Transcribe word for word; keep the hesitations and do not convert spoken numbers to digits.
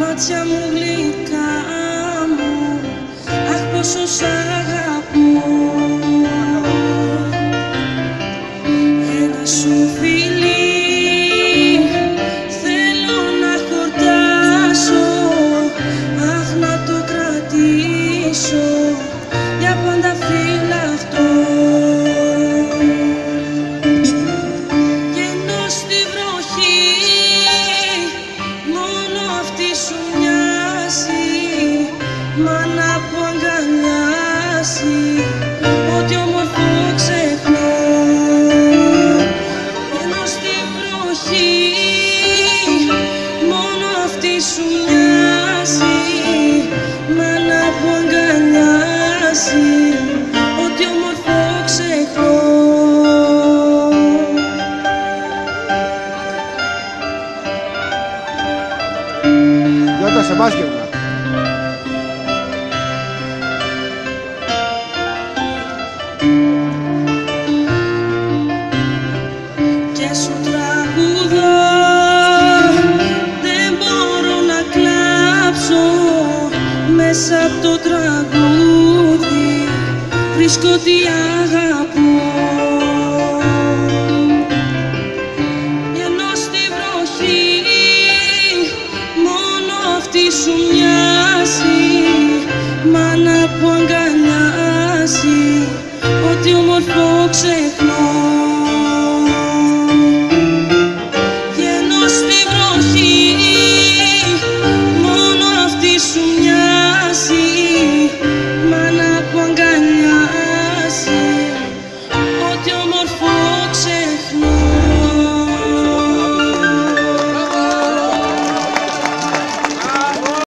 μάτια μου γλυκά μου, αχ πόσο σ' αγαπώ. Ένα σου φιλί θέλω να χορτάσω, αχ να το κρατήσω για πάντα φυλαχτό. Και ενώ στη βροχή μόνο αυτή σου μοιάζει, μάνα που αγκαλιάσει ό,τι όμορφο ξεχνώ. Και ενώ στη βροχή μόνο αυτή σου μοιάζει, μάνα που αγκαλιάσει ό,τι όμορφο ξεχνώ. Γιώτα σε μπάσκετ. Και σου τραγουδώ, δεν μπορώ να κλάψω, μέσα απ' το τραγούδι βρίσκω τι αγαπώ. Ενώ στη βροχή μόνο αυτή σου μοιάζει, μάνα που αγκαλιάζει